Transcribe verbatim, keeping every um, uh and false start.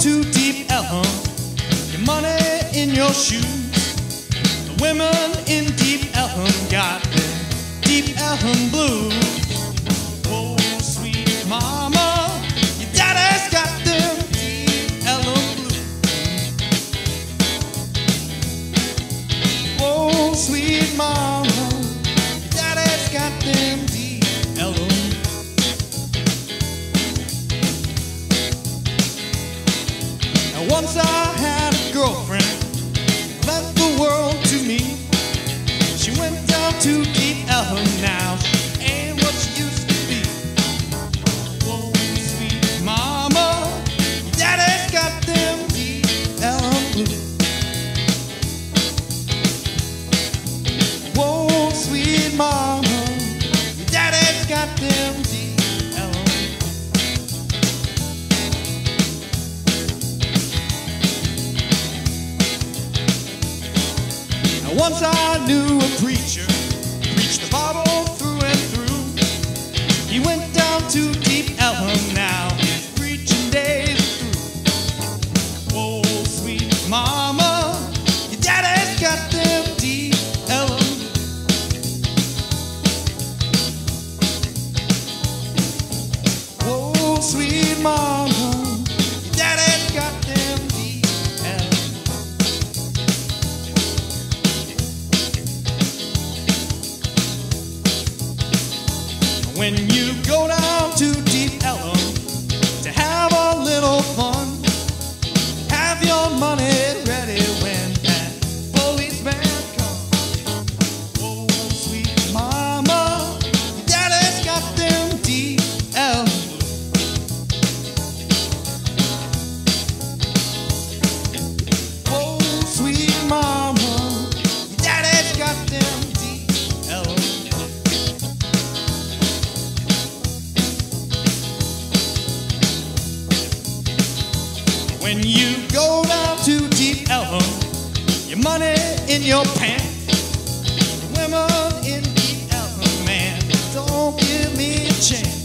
to Deep Ellum, your money in your shoes. The women in Deep Ellum got them Deep Ellum blues. Oh, sweet mama, your daddy's got them Deep Ellum blues. Oh, sweet mama, your daddy's got them Deep Ellum blues. Once I had a girlfriend, left the world to me. She went down to Deep Ellum now, she ain't what she used to be. Oh, sweet mama, your daddy's got them Deep Ellum blues. Whoa, sweet mama, your daddy's got them Deep Ellum blues. Once I knew a preacher, preached the Bible through and through. He went down to Deep Ellum now, his preaching days through. Oh, sweet mama, your daddy's got them Deep Ellum. Oh, sweet mama, your daddy's got them Deep Ellum. When you go down to Deep Ellum to have a little fun, have your money ready when that policeman comes. Oh, sweet mama, your daddy's got them Deep Ellum. Oh, sweet mama, your daddy's got them Deep Ellum. When you go down to Deep Ellum, your money in your pants. Women in Deep Ellum, man, don't give me a chance.